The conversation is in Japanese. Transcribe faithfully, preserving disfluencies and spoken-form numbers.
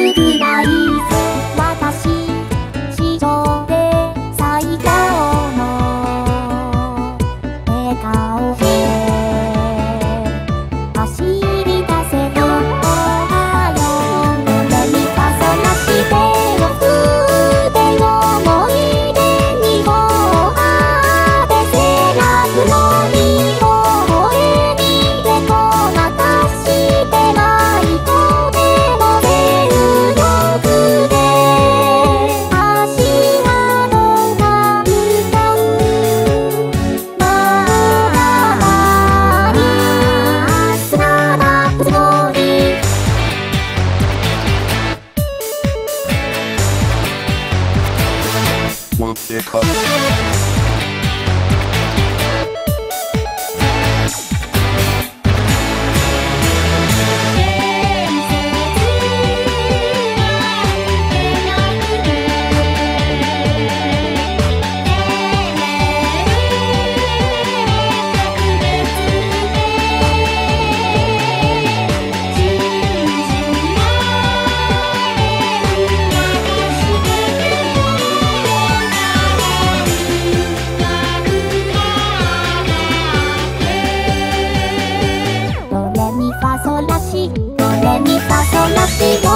くらい私史上で最高の笑顔で走り出せた。おはようドレミファソラシドよ筆を思い出にもあべせなくのに微笑みでごまかしてないとでも全力で足跡が歌うまにつながるつもり。 持ってかドレミファソラシドレミファソラシド